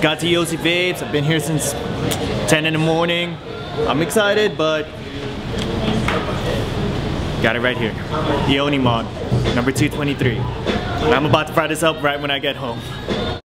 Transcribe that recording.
got to Yosi Vapes. I've been here since 10 in the morning. I'm excited, but got it right here. The ONI MOD, number 223. And I'm about to fry this up right when I get home.